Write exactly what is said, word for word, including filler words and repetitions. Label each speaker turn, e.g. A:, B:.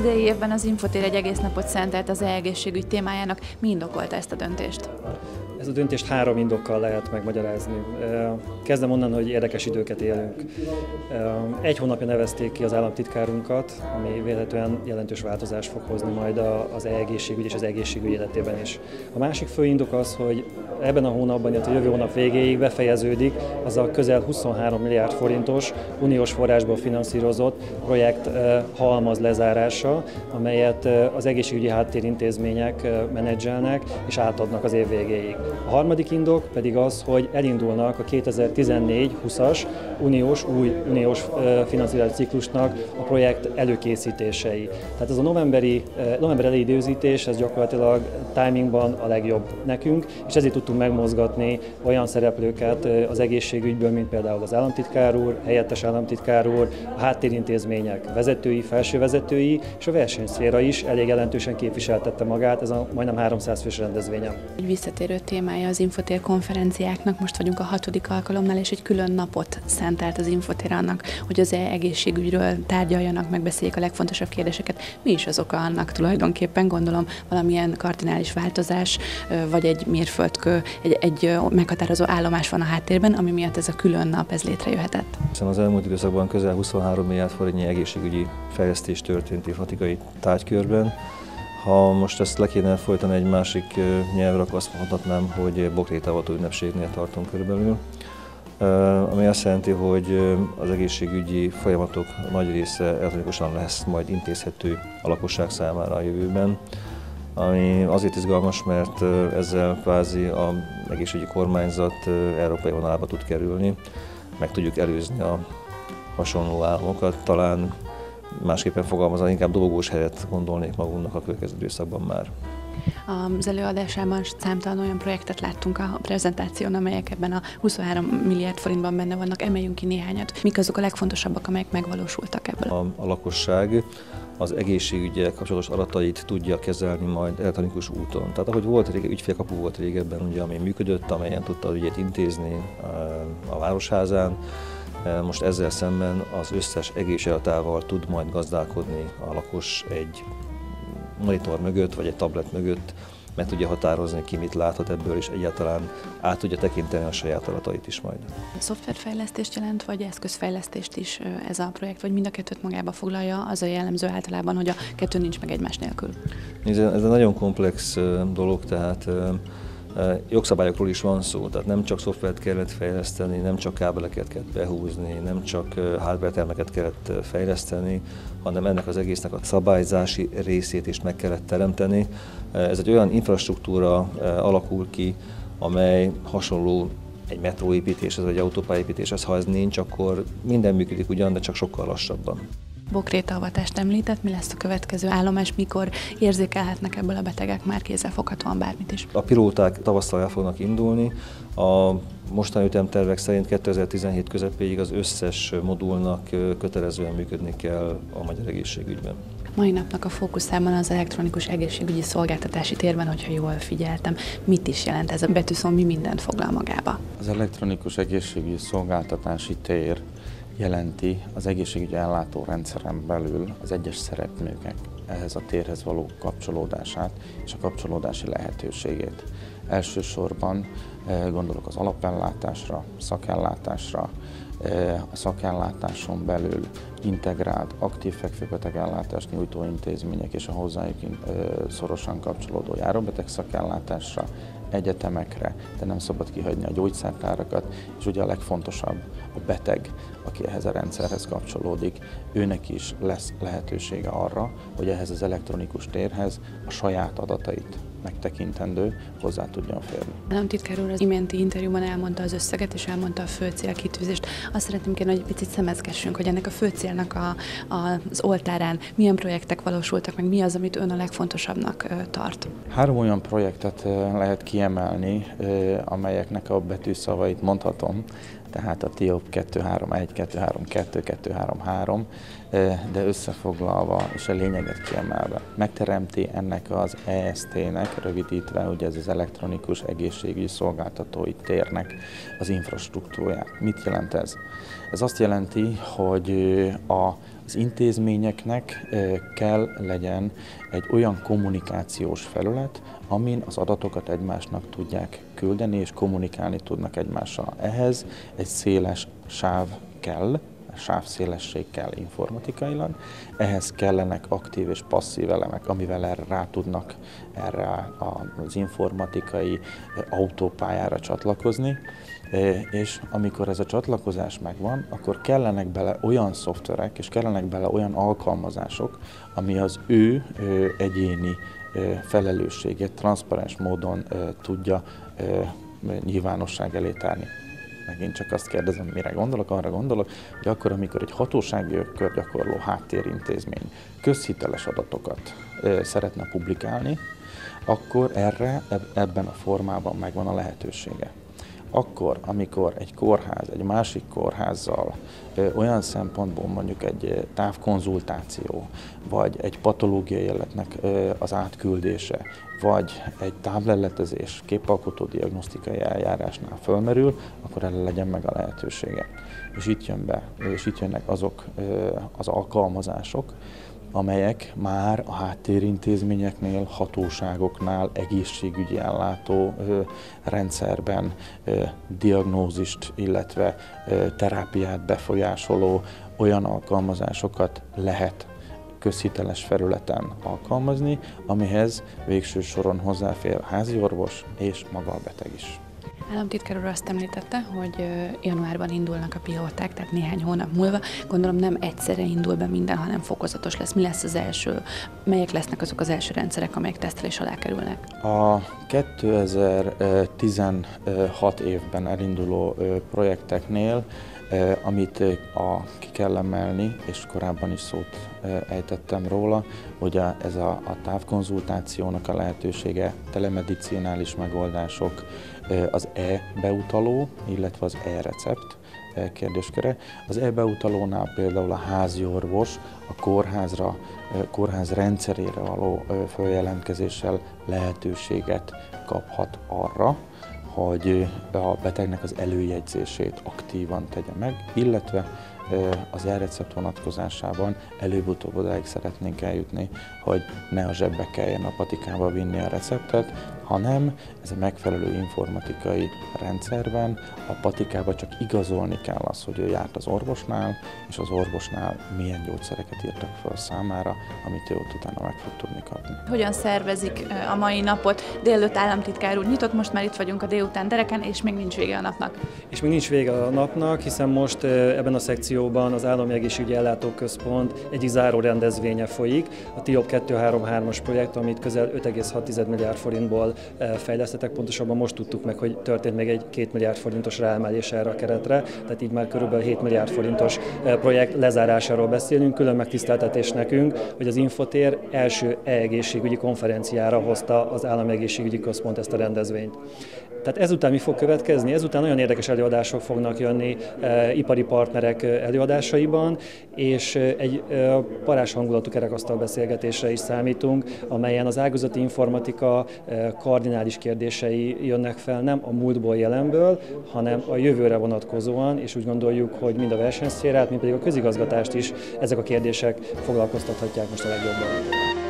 A: idei évben az Infotér egy egész napot szentelt az e-egészségügy témájának. Mi indokolta ezt a döntést?
B: Ez a döntést három indokkal lehet megmagyarázni. Kezdem onnan, hogy érdekes időket élünk. Egy hónapja nevezték ki az államtitkárunkat, ami vélhetően jelentős változást fog hozni majd az e-egészségügy és az egészségügy életében is. A másik fő indok az, hogy ebben a hónapban, illetve a jövő hónap végéig befejeződik az a közel huszonhárom milliárd forintos uniós forrásból finanszírozott projekt halmaz lezárása, amelyet az egészségügyi háttérintézmények menedzselnek és átadnak az év végéig. A harmadik indok pedig az, hogy elindulnak a kétezer-tizennégy húszas uniós, új uniós finanszírozási ciklusnak a projekt előkészítései. Tehát ez a novemberi, november elejé időzítés, ez gyakorlatilag timingban a legjobb nekünk, és ezért tudtunk megmozgatni olyan szereplőket az egészségügyből, mint például az államtitkár úr, helyettes államtitkár úr, a háttérintézmények vezetői, felsővezetői, és a versenyszféra is elég jelentősen képviseltette magát, ez a majdnem háromszáz fős rendezvényem.
A: Egy visszatérő témája az Infotér konferenciáknak, most vagyunk a hatodik alkalomnál, és egy külön napot szentelt az Infotér annak, hogy az egészségügyről tárgyaljanak, megbeszéljék a legfontosabb kérdéseket. Mi is az oka annak tulajdonképpen? Gondolom valamilyen kardinális változás, vagy egy mérföldkő, egy, egy meghatározó állomás van a háttérben, ami miatt ez a külön nap ez létrejöhetett.
C: Hiszen az elmúlt időszakban közel huszonhárom milliárd forintnyi egészségügyi fejlesztés történt informatikai tárgykörben. Ha most ezt le kéne folytani egy másik nyelvre, akkor azt mondhatnám, hogy bokrétavató ünnepségnél tartunk körülbelül, ami azt jelenti, hogy az egészségügyi folyamatok nagy része elektronikusan lesz majd intézhető a lakosság számára a jövőben, ami azért izgalmas, mert ezzel kvázi az egészségügyi kormányzat európai vonalába tud kerülni, meg tudjuk előzni a hasonló államokat, talán másképpen fogalmazva, inkább dobogós helyet gondolnék magunknak a következő időszakban már.
A: Az előadásában számtalan olyan projektet láttunk a prezentáción, amelyek ebben a huszonhárom milliárd forintban benne vannak. Emeljünk ki néhányat. Mik azok a legfontosabbak, amelyek megvalósultak ebből?
C: A, a lakosság az egészségügyel kapcsolatos adatait tudja kezelni majd elektronikus úton. Tehát ahogy volt régen, ügyfélkapu volt régebben, ugye, ami működött, amelyen tudta az ügyét intézni a városházán. Most ezzel szemben az összes egészségadatával tud majd gazdálkodni a lakos egy monitor mögött, vagy egy tablet mögött, meg tudja határozni, ki mit láthat ebből, és egyáltalán át tudja tekinteni a saját adatait is majd.
A: Szoftverfejlesztést jelent, vagy eszközfejlesztést is ez a projekt, vagy mind a kettőt magába foglalja? Az a jellemző általában, hogy a kettő nincs meg egymás nélkül.
C: Ez egy nagyon komplex dolog, tehát jogszabályokról is van szó, tehát nem csak szoftvert kellett fejleszteni, nem csak kábeleket kellett behúzni, nem csak hardware termeket kellett fejleszteni, hanem ennek az egésznek a szabályzási részét is meg kellett teremteni. Ez egy olyan infrastruktúra alakul ki, amely hasonló egy metróépítéshez vagy autópályaépítéshez, ha ez nincs, akkor minden működik ugyan, de csak sokkal lassabban.
A: Bokrétaavatást említett, mi lesz a következő állomás, mikor érzékelhetnek ebből a betegek már kézzelfoghatóan bármit is?
C: A pilóták tavasszal el fognak indulni. A mostani ütemtervek szerint kétezer-tizenhét közepéig az összes modulnak kötelezően működni kell a magyar egészségügyben.
A: Mai napnak a fókuszában az elektronikus egészségügyi szolgáltatási térben, hogyha jól figyeltem, mit is jelent ez a betűszó, mi mindent foglal magába?
D: Az elektronikus egészségügyi szolgáltatási tér jelenti az egészségügyi ellátórendszeren belül az egyes szereplőknek ehhez a térhez való kapcsolódását és a kapcsolódási lehetőségét. Elsősorban gondolok az alapellátásra, szakellátásra, a szakellátáson belül integrált, aktív fekvőbeteg ellátást nyújtó intézmények és a hozzájuk szorosan kapcsolódó járóbeteg szakellátásra, egyetemekre, de nem szabad kihagyni a gyógyszertárakat, és ugye a legfontosabb, a beteg, aki ehhez a rendszerhez kapcsolódik, őnek is lesz lehetősége arra, hogy ehhez az elektronikus térhez a saját adatait megtekintendő hozzá tudjon férni.
A: Államtitkár úr az iménti interjúban elmondta az összeget, és elmondta a fő célkitűzést. Azt szeretném kérni, hogy egy picit szemezgessünk, hogy ennek a fő célnak a, a, az oltárán milyen projektek valósultak meg, mi az, amit ön a legfontosabbnak tart.
D: Három olyan projektet lehet kiemelni, amelyeknek a betűszavait mondhatom, tehát a TIOP kettő három egy, kettő három kettő, kettő három három, de összefoglalva és a lényeget kiemelve. Megteremti ennek az E S T-nek, rövidítve, ugye ez az elektronikus egészségügyi szolgáltatói térnek az infrastruktúráját. Mit jelent ez? Ez azt jelenti, hogy a Az intézményeknek kell legyen egy olyan kommunikációs felület, amin az adatokat egymásnak tudják küldeni és kommunikálni tudnak egymással. Ehhez egy széles sáv kell, sávszélesség kell informatikailag, ehhez kellenek aktív és passzív elemek, amivel erre rá tudnak erre az informatikai autópályára csatlakozni, és amikor ez a csatlakozás megvan, akkor kellenek bele olyan szoftverek, és kellenek bele olyan alkalmazások, ami az ő egyéni felelősségét transzparens módon tudja nyilvánosság elé tárni. Megint csak azt kérdezem, mire gondolok, arra gondolok, hogy akkor, amikor egy hatósági körgyakorló háttérintézmény közhiteles adatokat szeretne publikálni, akkor erre ebben a formában megvan a lehetősége. Akkor, amikor egy kórház egy másik kórházzal ö, olyan szempontból mondjuk egy távkonzultáció, vagy egy patológiai életnek ö, az átküldése, vagy egy tábleletezés képalkotó diagnosztikai eljárásnál fölmerül, akkor erre legyen meg a lehetősége. És itt jön be, és itt jönnek azok ö, az alkalmazások, amelyek már a háttérintézményeknél, hatóságoknál, egészségügyi ellátó ö, rendszerben ö, diagnózist, illetve ö, terápiát befolyásoló olyan alkalmazásokat lehet közhiteles felületen alkalmazni, amihez végső soron hozzáfér a háziorvos és maga a beteg is.
A: Államtitkár úr azt említette, hogy januárban indulnak a pilóták, tehát néhány hónap múlva. Gondolom nem egyszerre indul be minden, hanem fokozatos lesz. Mi lesz az első, melyek lesznek azok az első rendszerek, amelyek tesztelés alá kerülnek?
D: A kétezer-tizenhat évben elinduló projekteknél, amit a, ki kell emelni, és korábban is szót ejtettem róla, hogy a, ez a, a távkonzultációnak a lehetősége, telemedicinális megoldások, az e-beutaló, illetve az e-recept kérdésköre. Az e-beutalónál például a házi orvos a kórházra, kórház rendszerére való följelentkezéssel lehetőséget kaphat arra, hogy a betegnek az előjegyzését aktívan tegye meg, illetve az e-recept vonatkozásában előbb-utóbb odáig szeretnénk eljutni, hogy ne a zsebbe kelljen a patikába vinni a receptet, hanem ez a megfelelő informatikai rendszerben a patikába csak igazolni kell az, hogy ő járt az orvosnál, és az orvosnál milyen gyógyszereket írtak fel számára, amit ő ott utána meg fog tudni kapni.
A: Hogyan szervezik a mai napot? Délelőtt államtitkár úr nyitott, most már itt vagyunk a délután dereken, és még nincs vége a napnak.
B: És még nincs vége a napnak, hiszen most ebben a szekcióban az Állami Egészségügyi Ellátóközpont egyik záró rendezvénye folyik, a TIOP kettőszáz-harmincas projekt, amit közel öt egész hat milliárd forintból fejlesztettek, pontosabban most tudtuk meg, hogy történt még egy két milliárd forintos ráemelés erre a keretre, tehát így már körülbelül hét milliárd forintos projekt lezárásáról beszélünk. Külön megtiszteltetés nekünk, hogy az Infotér első e-egészségügyi konferenciára hozta az Állami Egészségügyi Központ ezt a rendezvényt. Tehát ezután mi fog következni? Ezután nagyon érdekes előadások fognak jönni e, ipari partnerek előadásaiban, és egy e, parás hangulatú kerekasztal beszélgetésre is számítunk, amelyen az ágazati informatika e, kardinális kérdései jönnek fel, nem a múltból, jelenből, hanem a jövőre vonatkozóan, és úgy gondoljuk, hogy mind a versenyszférát, mind pedig a közigazgatást is ezek a kérdések foglalkoztathatják most a legjobban.